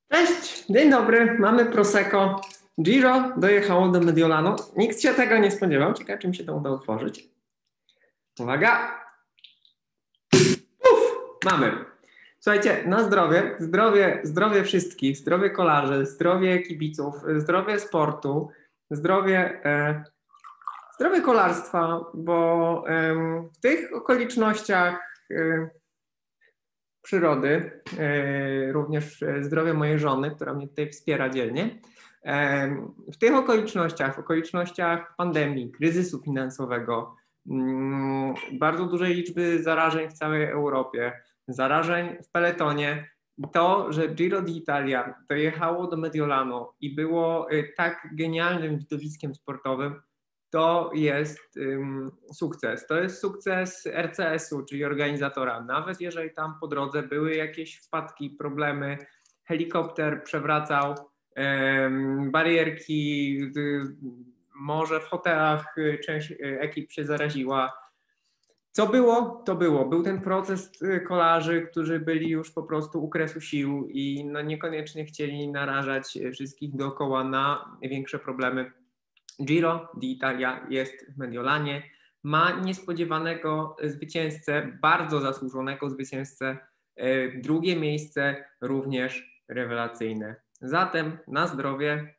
Cześć, dzień dobry, mamy Prosecco. Giro dojechało do Mediolanu. Nikt się tego nie spodziewał. Ciekawe, czym się to uda otworzyć. Uwaga. Uf, mamy. Słuchajcie, na zdrowie, zdrowie wszystkich, zdrowie kolarzy, zdrowie kibiców, zdrowie sportu, zdrowie, zdrowie kolarstwa, bo w tych okolicznościach przyrody, również zdrowie mojej żony, która mnie tutaj wspiera dzielnie. W tych okolicznościach, w okolicznościach pandemii, kryzysu finansowego, bardzo dużej liczby zarażeń w całej Europie, zarażeń w peletonie, to, że Giro d'Italia dojechało do Mediolanu i było tak genialnym widowiskiem sportowym, to jest sukces. To jest sukces RCS-u, czyli organizatora. Nawet jeżeli tam po drodze były jakieś wpadki, problemy, helikopter przewracał barierki, może w hotelach część ekip się zaraziła. Co było, to było. Był ten proces kolarzy, którzy byli już po prostu u kresu sił i no niekoniecznie chcieli narażać wszystkich dookoła na większe problemy. Giro d'Italia jest w Mediolanie, ma niespodziewanego zwycięzcę, bardzo zasłużonego zwycięzcę, drugie miejsce również rewelacyjne. Zatem na zdrowie,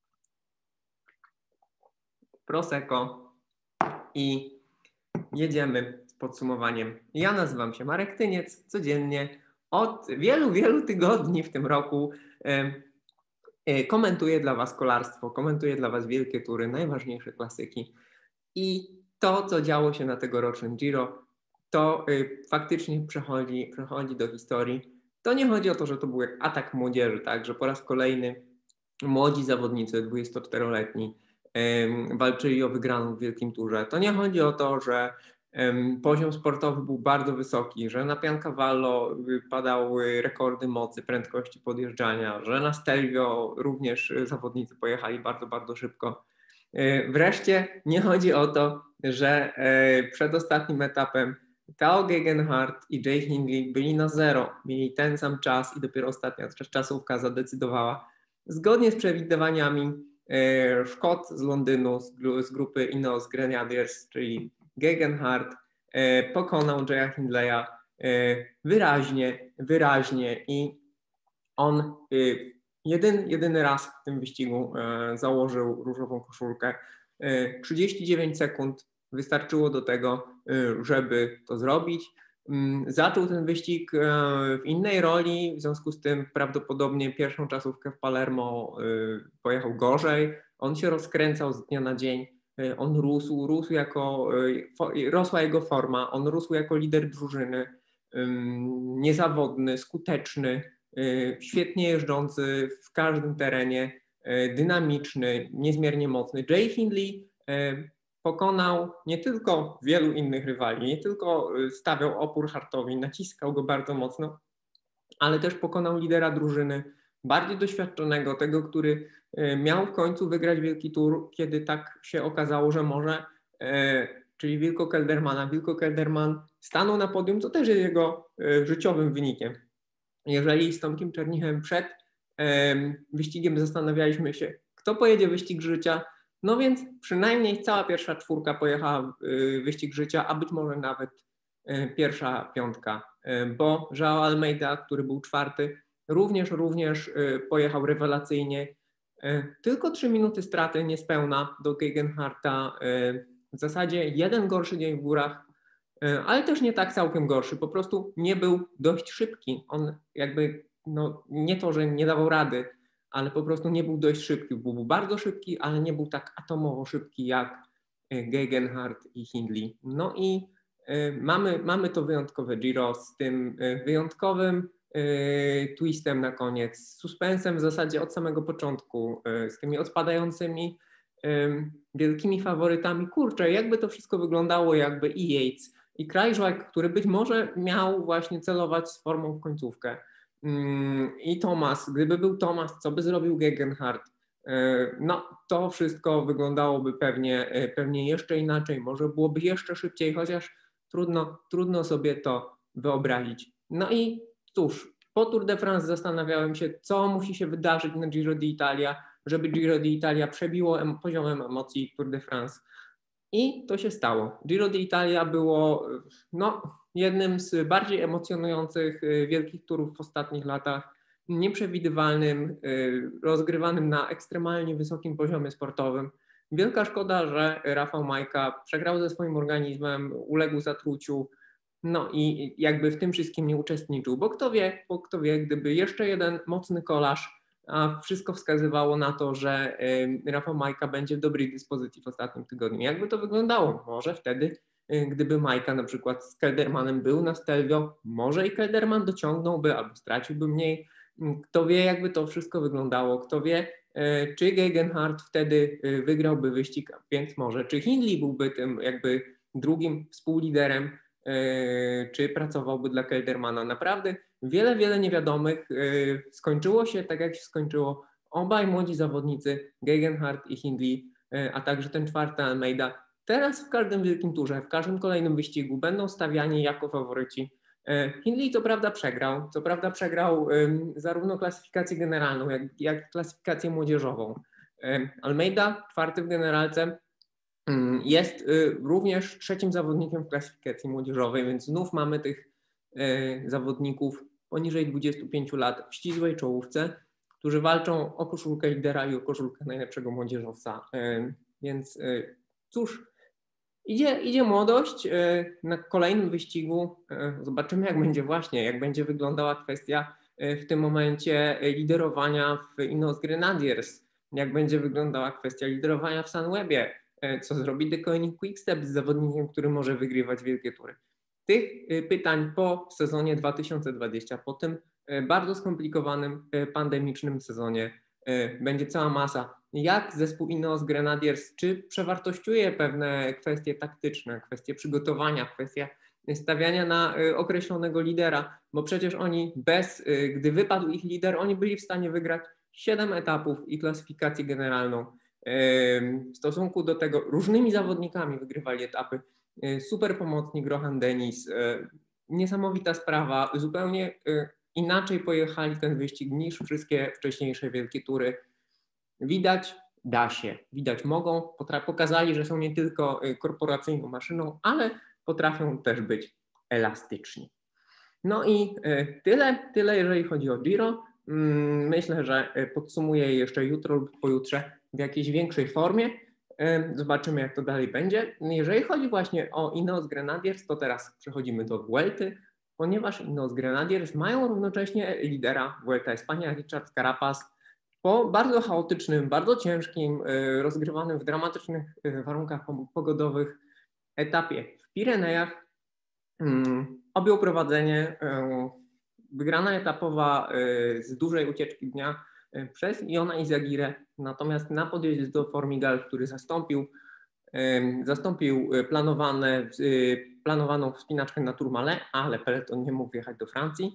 Prosecco i jedziemy z podsumowaniem. Ja nazywam się Marek Tyniec, codziennie od wielu tygodni w tym roku komentuję dla Was kolarstwo, komentuję dla Was wielkie tury, najważniejsze klasyki i to, co działo się na tegorocznym Giro, to faktycznie przechodzi do historii. To nie chodzi o to, że to był jak atak młodzieży, tak, że po raz kolejny młodzi zawodnicy, 24-letni, walczyli o wygraną w wielkim turze. To nie chodzi o to, że poziom sportowy był bardzo wysoki, że na Piancavallo padały rekordy mocy, prędkości podjeżdżania, że na Stelvio również zawodnicy pojechali bardzo szybko. Wreszcie nie chodzi o to, że przed ostatnim etapem Tao Geoghegan Hart i Jay Hindley byli na zero, mieli ten sam czas i dopiero ostatnia czasówka zadecydowała. Zgodnie z przewidywaniami Szkot z Londynu, z grupy Ineos Grenadiers, czyli Geoghegan Hart, pokonał Jaya Hindleya wyraźnie i on jedyny raz w tym wyścigu założył różową koszulkę. 39 sekund wystarczyło do tego, żeby to zrobić. Zaczął ten wyścig w innej roli, w związku z tym prawdopodobnie pierwszą czasówkę w Palermo pojechał gorzej. On się rozkręcał z dnia na dzień. On rosła jego forma, on rósł jako lider drużyny, niezawodny, skuteczny, świetnie jeżdżący w każdym terenie, dynamiczny, niezmiernie mocny. Jay Hindley pokonał nie tylko wielu innych rywali, nie tylko stawiał opór Hartowi, naciskał go bardzo mocno, ale też pokonał lidera drużyny, bardziej doświadczonego, tego, który miał w końcu wygrać wielki tour, kiedy tak się okazało, że może, czyli Wilco Keldermana. Wilco Kelderman stanął na podium, co też jest jego życiowym wynikiem. Jeżeli z Tomkiem Czernichem przed wyścigiem zastanawialiśmy się, kto pojedzie wyścig życia, no więc przynajmniej cała pierwsza czwórka pojechała wyścig życia, a być może nawet pierwsza piątka, bo João Almeida, który był czwarty, również pojechał rewelacyjnie. Tylko 3 minuty straty niespełna do Geoghegan Harta, w zasadzie jeden gorszy dzień w górach, ale też nie tak całkiem gorszy, po prostu nie był dość szybki. On jakby, no nie to, że nie dawał rady, ale po prostu nie był dość szybki. Był bardzo szybki, ale nie był tak atomowo szybki jak Geoghegan Hart i Hindley. No i mamy to wyjątkowe Giro z tym wyjątkowym twistem na koniec, z suspensem w zasadzie od samego początku, z tymi odpadającymi wielkimi faworytami. Kurczę, jakby to wszystko wyglądało, jakby i Yates, i Krajżak, który być może miał właśnie celować z formą w końcówkę. I Thomas, gdyby był Thomas, co by zrobił Geoghegan Hart? No, to wszystko wyglądałoby pewnie jeszcze inaczej, może byłoby jeszcze szybciej, chociaż trudno sobie to wyobrazić. No i cóż, Po Tour de France zastanawiałem się, co musi się wydarzyć na Giro d'Italia, żeby Giro d'Italia przebiło poziomem emocji Tour de France. I to się stało. Giro d'Italia było jednym z bardziej emocjonujących wielkich turów w ostatnich latach, nieprzewidywalnym, rozgrywanym na ekstremalnie wysokim poziomie sportowym. Wielka szkoda, że Rafał Majka przegrał ze swoim organizmem, uległ zatruciu, no i jakby w tym wszystkim nie uczestniczył, bo kto wie, gdyby jeszcze jeden mocny kolarz, a wszystko wskazywało na to, że Rafał Majka będzie w dobrej dyspozycji w ostatnim tygodniu. Jakby to wyglądało? Może wtedy, gdyby Majka na przykład z Keldermanem był na Stelvio, może i Kelderman dociągnąłby albo straciłby mniej. Kto wie, jakby to wszystko wyglądało, kto wie, czy Gegenhardt wtedy wygrałby wyścig, więc może, czy Hindley byłby tym jakby drugim współliderem, czy pracowałby dla Keldermana. Naprawdę wiele niewiadomych. Skończyło się tak, jak się skończyło. Obaj młodzi zawodnicy, Gegenhardt i Hindley, a także ten czwarty Almeida, teraz w każdym wielkim turze, w każdym kolejnym wyścigu będą stawiani jako faworyci. Hindley co prawda przegrał zarówno klasyfikację generalną, jak klasyfikację młodzieżową. Almeida, czwarty w generalce, jest również trzecim zawodnikiem w klasyfikacji młodzieżowej, więc znów mamy tych zawodników poniżej 25 lat w ścisłej czołówce, którzy walczą o koszulkę lidera i o koszulkę najlepszego młodzieżowca. Więc cóż, idzie młodość. Na kolejnym wyścigu zobaczymy, jak będzie wyglądała kwestia w tym momencie liderowania w Ineos Grenadiers, jak będzie wyglądała kwestia liderowania w Sunwebie, co zrobi The Koenig Quickstep z zawodnikiem, który może wygrywać wielkie tury. Tych pytań po sezonie 2020, po tym bardzo skomplikowanym pandemicznym sezonie będzie cała masa. Jak zespół Ineos Grenadiers, czy przewartościuje pewne kwestie taktyczne, kwestie przygotowania, kwestie stawiania na określonego lidera, bo przecież oni gdy wypadł ich lider, oni byli w stanie wygrać 7 etapów i klasyfikację generalną. W stosunku do tego różnymi zawodnikami wygrywali etapy. Super pomocnik Rohan Dennis, niesamowita sprawa, zupełnie inaczej pojechali ten wyścig niż wszystkie wcześniejsze wielkie tury. Widać, da się, widać mogą, pokazali, że są nie tylko korporacyjną maszyną, ale potrafią też być elastyczni. No i tyle jeżeli chodzi o Giro. Myślę, że podsumuję jeszcze jutro lub pojutrze w jakiejś większej formie. Zobaczymy, jak to dalej będzie. Jeżeli chodzi właśnie o Ineos Grenadiers, to teraz przechodzimy do Vuelty, ponieważ Ineos Grenadiers mają równocześnie lidera Vuelta España, Richard Carapaz, po bardzo chaotycznym, bardzo ciężkim, rozgrywanym w dramatycznych warunkach pogodowych etapie w Pirenejach objął prowadzenie. Wygrana etapowa z dużej ucieczki dnia przez Iona Izagirre, natomiast na podjeździe do Formigal, który zastąpił planowaną wspinaczkę na Tourmalet, ale peleton nie mógł wjechać do Francji.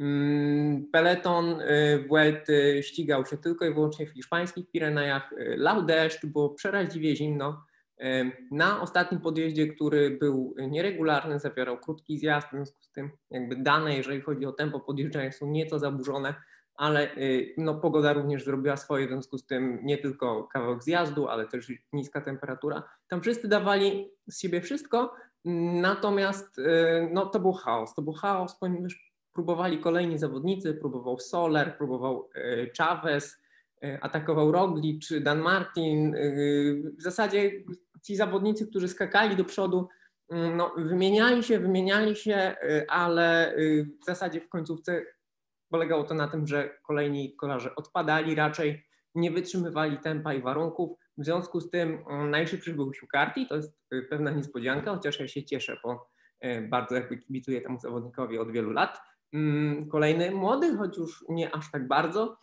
Peleton Vuelty ścigał się tylko i wyłącznie w hiszpańskich Pirenejach. Lał deszcz, było przeraźliwie zimno. Na ostatnim podjeździe, który był nieregularny, zawierał krótki zjazd, w związku z tym jakby dane, jeżeli chodzi o tempo podjeżdżania, są nieco zaburzone, ale pogoda również zrobiła swoje, w związku z tym nie tylko kawałek zjazdu, ale też niska temperatura. Tam wszyscy dawali z siebie wszystko, natomiast to był chaos, ponieważ próbowali kolejni zawodnicy, próbował Soler, próbował Chavez, atakował Roglic, Dan Martin. W zasadzie ci zawodnicy, którzy skakali do przodu, wymieniali się, ale w zasadzie w końcówce polegało to na tym, że kolejni kolarze odpadali, raczej nie wytrzymywali tempa i warunków. W związku z tym najszybszy był Hugh, to jest pewna niespodzianka, chociaż ja się cieszę, bo bardzo jakby kibicuję temu zawodnikowi od wielu lat. Kolejny młody, choć już nie aż tak bardzo.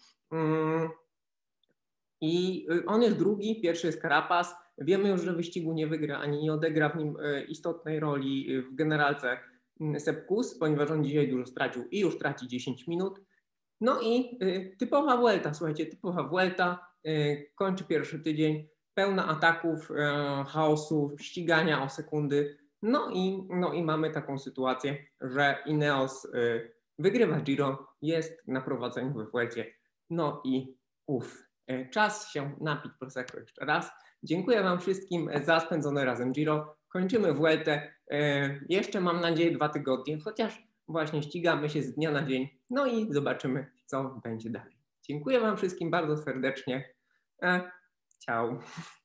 I on jest drugi, pierwszy jest Carapaz. Wiemy już, że wyścigu nie wygra ani nie odegra w nim istotnej roli w generalce Sepp Kuss, ponieważ on dzisiaj dużo stracił i już traci 10 minut. No i typowa Vuelta, słuchajcie, kończy pierwszy tydzień, pełna ataków, chaosu, ścigania o sekundy. No i mamy taką sytuację, że Ineos wygrywa Giro, jest na prowadzeniu we Vuelcie. No i czas się napić Prosecco jeszcze raz. Dziękuję Wam wszystkim za spędzone razem Giro. Kończymy Vueltę. Jeszcze mam nadzieję 2 tygodnie, chociaż właśnie ścigamy się z dnia na dzień. No i zobaczymy, co będzie dalej. Dziękuję Wam wszystkim bardzo serdecznie. Ciao.